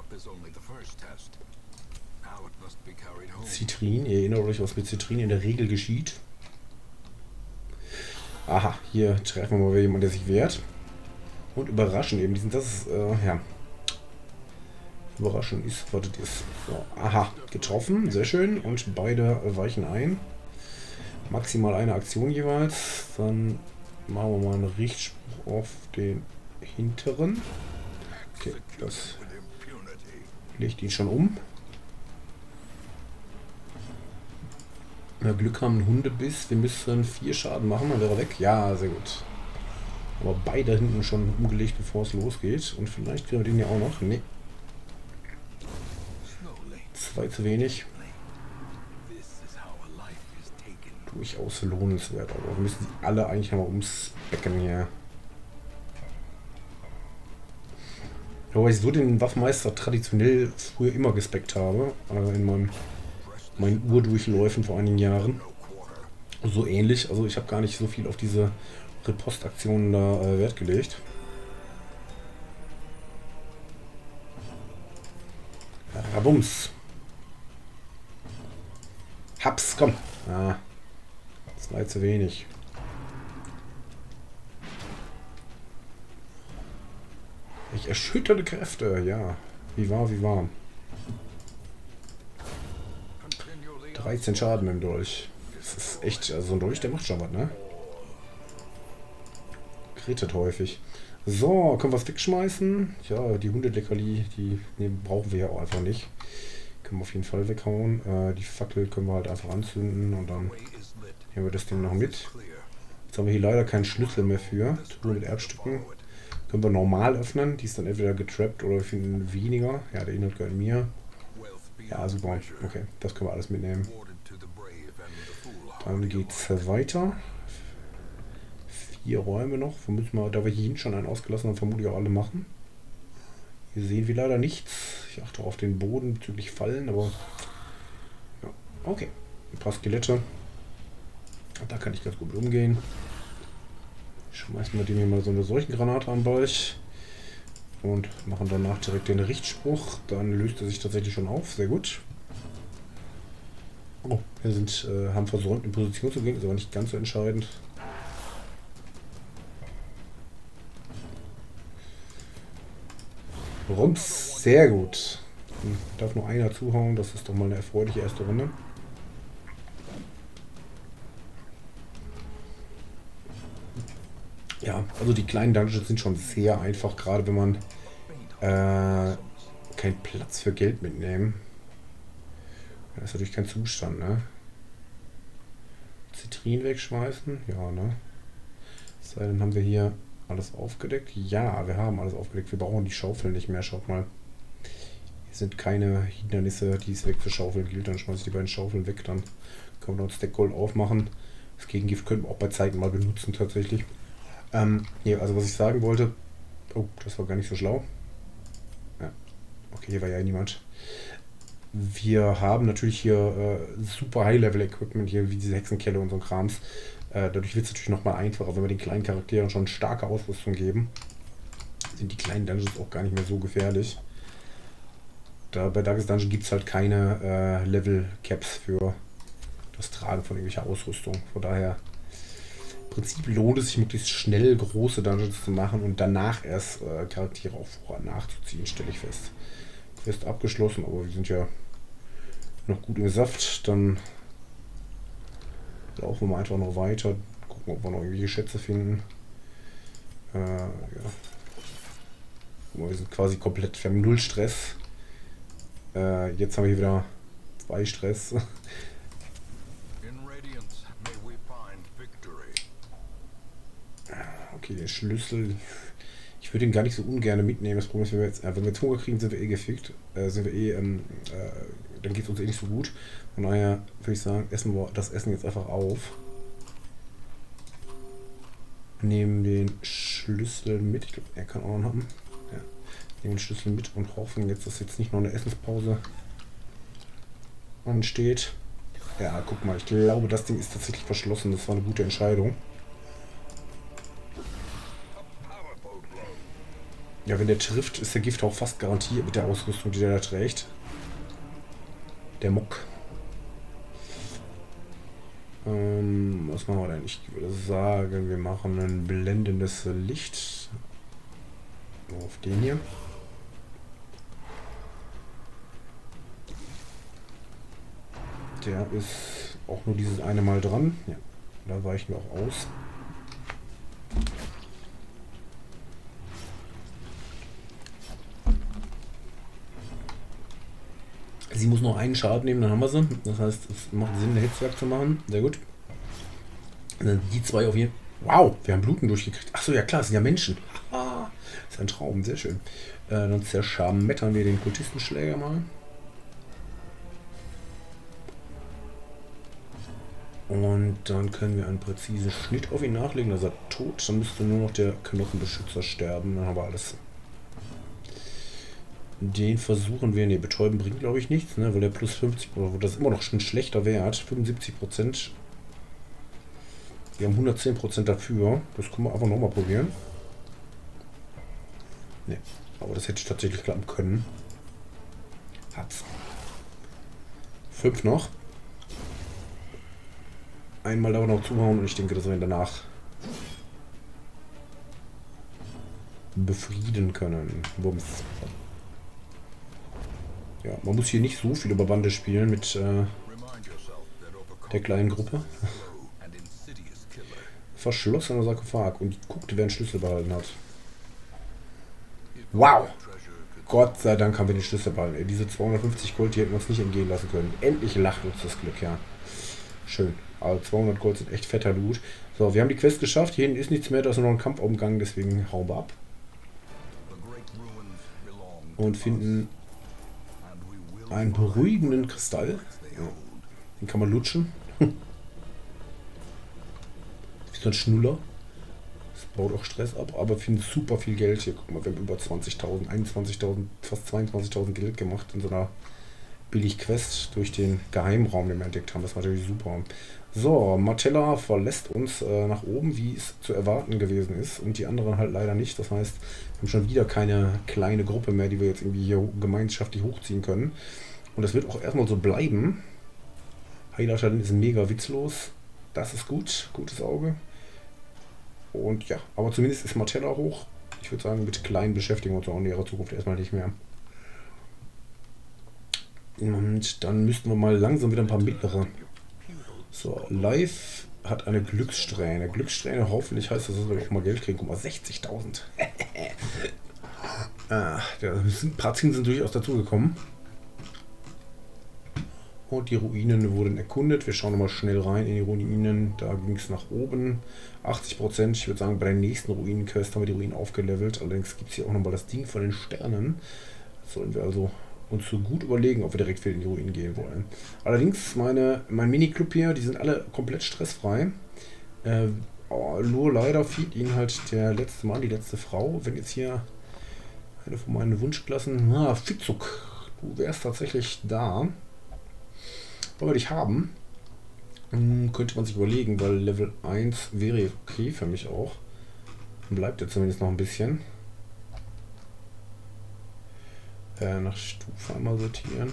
Zitrin. Ihr erinnert euch, was mit Zitrin in der Regel geschieht. Aha, hier treffen wir mal jemanden, der sich wehrt. Und überraschen eben diesen. Das ist, äh, ja. Überraschen ist, was das ist. So, aha, getroffen. Sehr schön. Und beide weichen ein. Maximal eine Aktion jeweils. Dann machen wir mal einen Richtspruch auf den hinteren. Okay, das legt ihn schon um. Wenn wir Glück haben, einen Hundebiss. Wir müssen vier Schaden machen, dann wäre er weg. Ja, sehr gut. Aber beide hinten schon umgelegt, bevor es losgeht. Und vielleicht kriegen wir den ja auch noch. Nee. Zwei zu wenig. Durchaus lohnenswert. Aber wir müssen sie alle eigentlich nochmal ums Becken hier. Wobei ich so den Waffenmeister traditionell früher immer gespeckt habe. Also in meinem, meinen Urdurchläufen vor einigen Jahren. So ähnlich. Also ich habe gar nicht so viel auf diese Ripostaktionen da äh, Wert gelegt. Rabums. Haps, komm. Ah, zwei zu wenig. Ich erschütterte Kräfte, ja. Wie war, wie war. dreizehn Schaden im Dolch. Das ist echt, also so ein Dolch, der macht schon was, ne? Kritet häufig. So, können wir es wegschmeißen? Ja, die Hundeleckerli, die nee, brauchen wir ja auch einfach nicht. Können wir auf jeden Fall weghauen. Äh, die Fackel können wir halt einfach anzünden und dann nehmen wir das Ding noch mit. Jetzt haben wir hier leider keinen Schlüssel mehr für. Truhe mit Erbstücken. Können wir normal öffnen. Die ist dann entweder getrappt oder wir finden weniger. Ja, der Inhalt gehört mir. Ja, super. Okay, das können wir alles mitnehmen. Dann geht's weiter. Vier Räume noch. Wir müssen mal, da wir hier schon einen ausgelassen haben, vermutlich auch alle machen. Hier sehen wir leider nichts. Ich achte auf den Boden bezüglich Fallen, aber... Ja, okay. Ein paar Skelette. Da kann ich ganz gut mit umgehen. Schmeißen wir dem hier mal so eine Seuchengranate an Balch. Und machen danach direkt den Richtspruch. Dann löst er sich tatsächlich schon auf. Sehr gut. Oh, wir sind, äh, haben versäumt, in Position zu gehen. Ist aber nicht ganz so entscheidend. Rums, sehr gut. Darf nur einer zuhauen. Das ist doch mal eine erfreuliche erste Runde. Ja, also die kleinen Dungeons sind schon sehr einfach, gerade wenn man äh, keinen Platz für Geld mitnehmen. Das ist natürlich kein Zustand, ne? Zitrinen wegschmeißen? Ja, ne? Sei denn, haben wir hier alles aufgedeckt? Ja, wir haben alles aufgedeckt. Wir brauchen die Schaufel nicht mehr. Schaut mal. Hier sind keine Hindernisse, die es weg für Schaufeln gilt. Dann schmeiße ich die beiden Schaufeln weg. Dann können wir uns Stack Gold aufmachen. Das Gegengift können wir auch bei Zeiten mal benutzen, tatsächlich. Ähm, hier, also was ich sagen wollte. Oh, das war gar nicht so schlau. Ja. Okay, hier war ja niemand. Wir haben natürlich hier äh, super High-Level-Equipment hier, wie diese Hexenkelle und so ein Krams. Äh, dadurch wird es natürlich nochmal einfacher, wenn wir den kleinen Charakteren schon starke Ausrüstung geben. Sind die kleinen Dungeons auch gar nicht mehr so gefährlich. Da, bei Darkest Dungeon gibt es halt keine äh, Level-Caps für das Tragen von irgendwelcher Ausrüstung. Von daher, im Prinzip lohnt es sich, möglichst schnell große Dungeons zu machen und danach erst äh, Charaktere auf Vorrat nachzuziehen, stelle ich fest. Quest abgeschlossen, aber wir sind ja noch gut im Saft. Dann laufen wir mal einfach noch weiter. Gucken, ob wir noch irgendwelche Schätze finden. Äh, ja. Guck mal, wir sind quasi komplett, wir haben null Stress. Äh, jetzt haben wir hier wieder zwei Stress. Okay, der Schlüssel. Ich würde ihn gar nicht so ungern mitnehmen. Das Problem ist, wenn wir jetzt, äh, wenn wir jetzt Hunger kriegen, sind wir eh gefickt. Äh, sind wir eh, ähm, äh, dann geht es uns eh nicht so gut. Von daher würde ich sagen, essen wir das Essen jetzt einfach auf. Nehmen den Schlüssel mit. Ich glaube, er kann auch noch haben. Ja. Nehmen den Schlüssel mit und hoffen jetzt, dass jetzt nicht noch eine Essenspause ansteht. Ja, guck mal, ich glaube, das Ding ist tatsächlich verschlossen. Das war eine gute Entscheidung. Ja, wenn der trifft, ist der Gifthauch fast garantiert mit der Ausrüstung, die der da trägt. Der Muck. Ähm, was machen wir denn? Ich würde sagen, wir machen ein blendendes Licht. Auf den hier. Der ist auch nur dieses eine Mal dran. Ja, da weichen wir auch aus. Sie muss noch einen Schaden nehmen, dann haben wir sie. Das heißt, es macht Sinn, ein Hitzwerk zu machen. Sehr gut. Und dann die zwei auf jeden Fall. Wow, wir haben Bluten durchgekriegt. Achso, ja klar, das sind ja Menschen. Das ist ein Traum, sehr schön. Äh, dann zerscharmettern wir den Kultistenschläger mal. Und dann können wir einen präzisen Schnitt auf ihn nachlegen. Dann ist er tot. Dann müsste nur noch der Knochenbeschützer sterben. Dann haben wir alles. Den versuchen wir, ne, betäuben bringt glaube ich nichts, ne, weil der plus fünfzig, oder das ist immer noch schon ein schlechter Wert, fünfundsiebzig Prozent. Wir haben hundertzehn Prozent dafür, das können wir einfach nochmal probieren. Ne, aber das hätte tatsächlich klappen können. Hat's. Fünf noch. Einmal da noch zuhauen und ich denke, dass wir ihn danach befrieden können. Bums. Ja, man muss hier nicht so viel über Bande spielen mit äh, der kleinen Gruppe. Verschlossener Sarkophag und guckt, wer einen Schlüssel behalten hat. Wow! Gott sei Dank haben wir den Schlüssel behalten. Ey, diese zweihundertfünfzig Gold, die hätten wir uns nicht entgehen lassen können. Endlich lacht uns das Glück, ja. Schön. Also zweihundert Gold sind echt fetter Loot. So, wir haben die Quest geschafft. Hier hinten ist nichts mehr, da ist nur noch ein Kampfumgang, deswegen hauen wir ab. Und finden einen beruhigenden Kristall. Ja. Den kann man lutschen. Wie so ein Schnuller. Das baut auch Stress ab, aber für super viel Geld hier. Guck mal, wir haben über zwanzigtausend, einundzwanzigtausend, fast zweiundzwanzigtausend Geld gemacht in so einer Billig-Quest durch den Geheimraum, den wir entdeckt haben. Das war natürlich super. So, Martella verlässt uns äh, nach oben, wie es zu erwarten gewesen ist. Und die anderen halt leider nicht. Das heißt, wir haben schon wieder keine kleine Gruppe mehr, die wir jetzt irgendwie hier gemeinschaftlich hochziehen können. Und das wird auch erstmal so bleiben. Highlighter ist mega witzlos. Das ist gut. Gutes Auge. Und ja, aber zumindest ist Martella hoch. Ich würde sagen, mit kleinen beschäftigen wir uns auch in ihrer Zukunft erstmal nicht mehr. Und dann müssten wir mal langsam wieder ein paar mittlere. So, Live hat eine Glückssträhne. Glückssträhne, hoffentlich heißt das, dass wir auch mal Geld kriegen. Guck mal, sechzigtausend. ah, da sind ein paar Zinsen sind durchaus dazugekommen. Und die Ruinen wurden erkundet. Wir schauen nochmal schnell rein in die Ruinen. Da ging es nach oben. achtzig Prozent. Ich würde sagen, bei der nächsten Ruinenquest haben wir die Ruinen aufgelevelt. Allerdings gibt es hier auch nochmal das Ding von den Sternen. Das sollen wir also uns so gut überlegen, ob wir direkt wieder in die Ruinen gehen wollen. Allerdings, meine, mein Miniclub hier, die sind alle komplett stressfrei. Äh, oh, nur leider fehlt ihnen halt der letzte Mann, die letzte Frau. Wenn jetzt hier eine von meinen Wunschklassen, na, Fitzuk, du wärst tatsächlich da. Wollen wir dich haben? Hm, könnte man sich überlegen, weil Level eins wäre okay für mich auch. Dann bleibt er zumindest noch ein bisschen. Äh, nach Stufe einmal sortieren.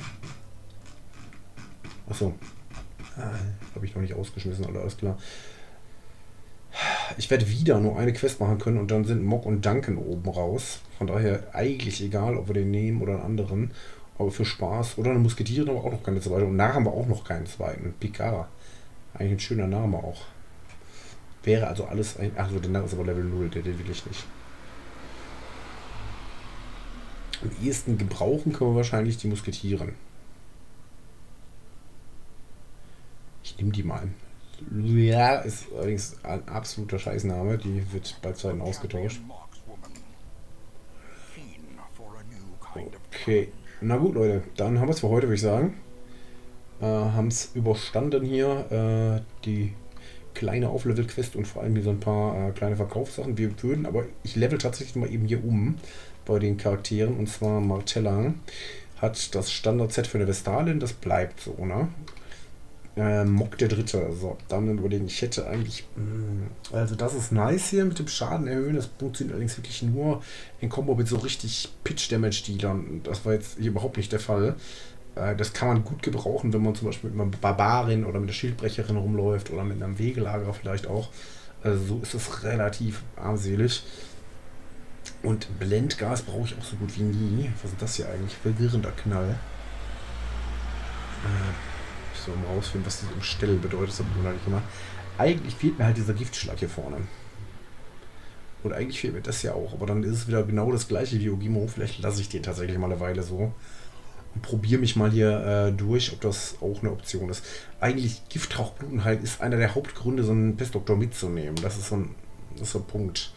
Achso. Ah, habe ich noch nicht ausgeschmissen, aber alles klar. Ich werde wieder nur eine Quest machen können und dann sind Mock und Duncan oben raus. Von daher eigentlich egal, ob wir den nehmen oder einen anderen. Aber für Spaß. Oder eine Musketiere haben wir auch noch keine zweite. Und nach haben wir auch noch keinen zweiten. Picard. Eigentlich ein schöner Name auch. Wäre also alles ein. Achso, der Name ist aber Level null. Der, den will ich nicht. Am ehesten gebrauchen können wir wahrscheinlich die Musketieren. Ich nehme die mal. Ja, ist allerdings ein absoluter Scheißname. Die wird bei Zeiten ausgetauscht. Okay. Na gut, Leute. Dann haben wir es für heute, würde ich sagen. Äh, haben es überstanden hier. Äh, die kleine Auflevel-Quest und vor allem hier so ein paar äh, kleine Verkaufssachen. Wir würden, aber ich level tatsächlich mal eben hier um bei den Charakteren. Und zwar Martella hat das Standard-Set für eine Vestalin. Das bleibt so, ne? Äh, Mock der Dritte. So, dann überlegen, ich hätte eigentlich. Mh, also, das ist nice hier mit dem Schaden erhöhen. Das funktioniert allerdings wirklich nur in Kombo mit so richtig Pitch-Damage-Dealern. Das war jetzt hier überhaupt nicht der Fall. Äh, das kann man gut gebrauchen, wenn man zum Beispiel mit einer Barbarin oder mit einer Schildbrecherin rumläuft oder mit einem Wegelager vielleicht auch. Also, so ist es relativ armselig. Und Blendgas brauche ich auch so gut wie nie. Was ist das hier eigentlich? Verwirrender Knall. Äh. So, um rausfinden, was diese Umstelle bedeutet, das habe ich noch nicht gemacht. Eigentlich fehlt mir halt dieser Giftschlag hier vorne. Und eigentlich fehlt mir das ja auch. Aber dann ist es wieder genau das gleiche wie Ogimo. Vielleicht lasse ich den tatsächlich mal eine Weile so. Und probiere mich mal hier äh, durch, ob das auch eine Option ist. Eigentlich Giftrauchblutenheil ist einer der Hauptgründe, so einen Pestdoktor mitzunehmen. Das ist so ein, das ist so ein Punkt.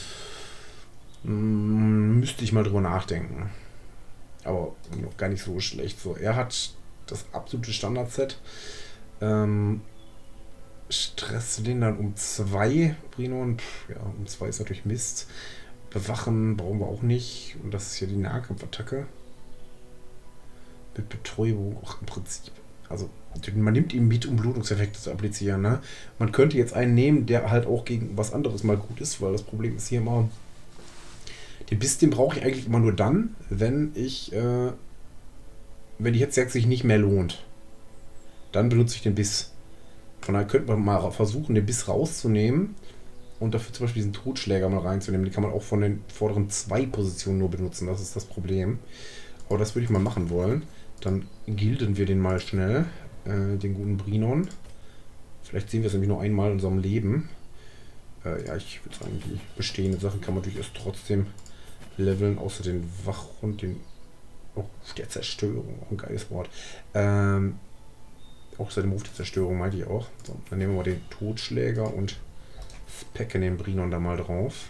Hm, müsste ich mal drüber nachdenken. Aber noch gar nicht so schlecht. So, er hat das absolute Standard-Set. Ähm, Stress lindern um zwei. Brinon, ja, um zwei ist natürlich Mist. Bewachen brauchen wir auch nicht. Und das ist hier die Nahkampfattacke. Mit Betäubung auch im Prinzip. Also, man nimmt ihn mit, um Blutungseffekte zu applizieren. Ne? Man könnte jetzt einen nehmen, der halt auch gegen was anderes mal gut ist, weil das Problem ist hier immer, den Biss, den brauche ich eigentlich immer nur dann, wenn ich äh, wenn die Hetzjagd sich nicht mehr lohnt, dann benutze ich den Biss. Von daher könnte man mal versuchen, den Biss rauszunehmen und dafür zum Beispiel diesen Totschläger mal reinzunehmen. Den kann man auch von den vorderen zwei Positionen nur benutzen, das ist das Problem. Aber das würde ich mal machen wollen. Dann gilden wir den mal schnell, äh, den guten Brinon. Vielleicht sehen wir es nämlich nur einmal in unserem Leben. Äh, ja, ich würde sagen, die bestehenden Sachen kann man durchaus trotzdem leveln, außer den Wachhund, den Oh, der Zerstörung, auch ein geiles Wort. Ähm, auch seine Move der Zerstörung meinte ich auch. So, dann nehmen wir mal den Totschläger und packen den Brinon da mal drauf.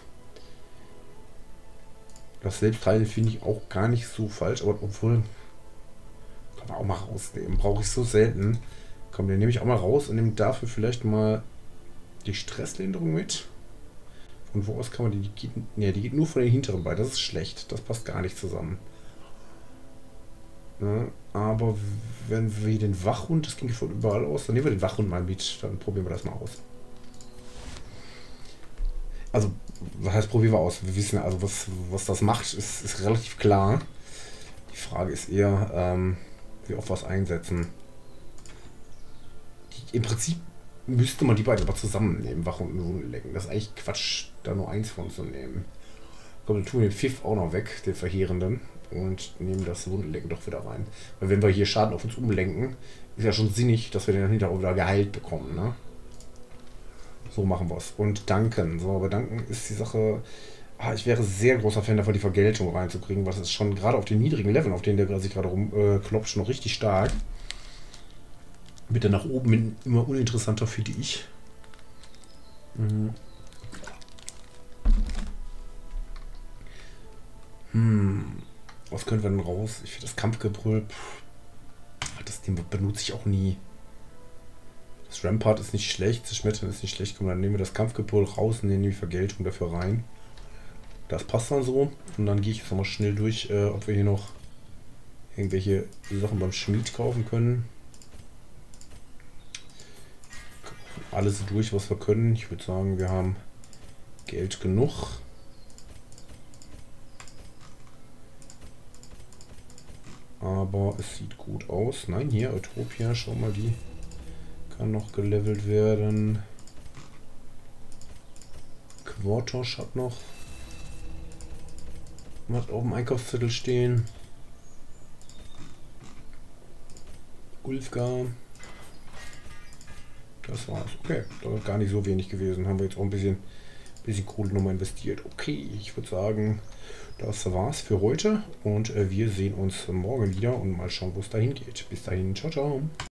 Das Selbstheilen finde ich auch gar nicht so falsch, aber obwohl Kann man auch mal rausnehmen. Brauche ich so selten. Komm, den nehme ich auch mal raus und nehme dafür vielleicht mal die Stresslinderung mit. Von wo aus kann man die... Die geht, ne, die geht nur von den hinteren beiden. Das ist schlecht. Das passt gar nicht zusammen. Ja, aber wenn wir den Wachhund... Das ging von überall aus. Dann nehmen wir den Wachhund mal mit. Dann probieren wir das mal aus. Also, was heißt probieren wir aus? Wir wissen also, was, was das macht, ist, ist relativ klar. Die Frage ist eher, ähm, wie oft wir es einsetzen. Die, Im Prinzip müsste man die beiden aber zusammennehmen, Wach und Wunden lecken. Das ist eigentlich Quatsch, da nur eins von zu nehmen. Komm, dann tun wir den Pfiff auch noch weg, den Verheerenden, und nehmen das Wundenlecken doch wieder rein. Weil wenn wir hier Schaden auf uns umlenken, ist ja schon sinnig, dass wir den dann hinterher auch wieder geheilt bekommen, ne? So machen wir es. Und danken. So, aber danken ist die Sache. Ah, ich wäre sehr großer Fan davon, die Vergeltung reinzukriegen, was ist schon gerade auf den niedrigen Leveln, auf denen der sich gerade rumklopft, äh, schon noch richtig stark. Bitte nach oben hin immer uninteressanter, finde ich. Mhm. Hm. Was können wir denn raus? Ich finde das Kampfgebrüll. Pff, das Ding benutze ich auch nie. Das Rampart ist nicht schlecht, das Schmettern ist nicht schlecht. Komm, dann nehmen wir das Kampfgebrüll raus und nehmen die Vergeltung dafür rein. Das passt dann so. Und dann gehe ich jetzt nochmal schnell durch, äh, ob wir hier noch irgendwelche Sachen beim Schmied kaufen können. Alles durch, was wir können. Ich würde sagen, wir haben Geld genug. Aber es sieht gut aus. Nein, hier, Utopia, schau mal, die kann noch gelevelt werden. Quartosch hat noch was auf dem Einkaufszettel stehen. Ulfgar. Das war's. Okay, da ist gar nicht so wenig gewesen. Haben wir jetzt auch ein bisschen, bisschen Kohle nochmal investiert. Okay, ich würde sagen, das war's für heute. Und äh, wir sehen uns morgen wieder und mal schauen, wo es dahin geht. Bis dahin, ciao, ciao.